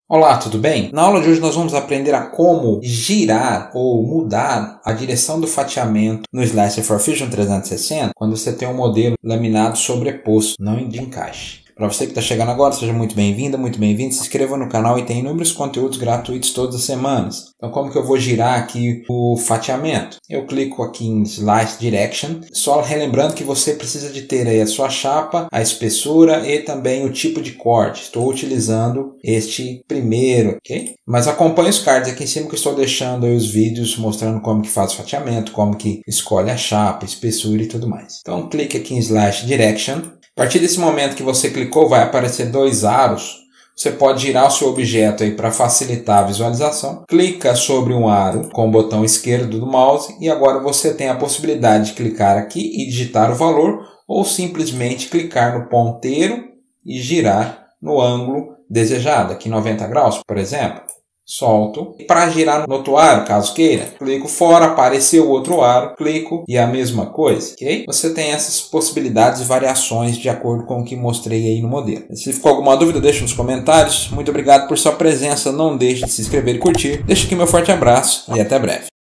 Olá, tudo bem? Na aula de hoje nós vamos aprender a como girar ou mudar a direção do fatiamento no Slicer for Fusion 360 quando você tem um modelo laminado sobreposto, não de encaixe. Para você que está chegando agora, seja muito bem-vinda, muito bem-vindo. Se inscreva no canal e tem inúmeros conteúdos gratuitos todas as semanas. Então, como que eu vou girar aqui o fatiamento? Eu clico aqui em Slice Direction, só relembrando que você precisa de ter aí a sua chapa, a espessura e também o tipo de corte. Estou utilizando este primeiro, ok? Mas acompanhe os cards aqui em cima que eu estou deixando aí os vídeos mostrando como que faz o fatiamento, como que escolhe a chapa, espessura e tudo mais. Então, clique aqui em Slice Direction. A partir desse momento que você clicou, vai aparecer dois aros. Você pode girar o seu objeto aí para facilitar a visualização. Clica sobre um aro com o botão esquerdo do mouse e agora você tem a possibilidade de clicar aqui e digitar o valor ou simplesmente clicar no ponteiro e girar no ângulo desejado, aqui 90 graus, por exemplo. Solto. Para girar no outro aro, caso queira, clico fora, apareceu o outro aro, clico e a mesma coisa, ok? Você tem essas possibilidades e variações de acordo com o que mostrei aí no modelo. Se ficou alguma dúvida, deixe nos comentários. Muito obrigado por sua presença, não deixe de se inscrever e curtir. Deixo aqui meu forte abraço e até breve.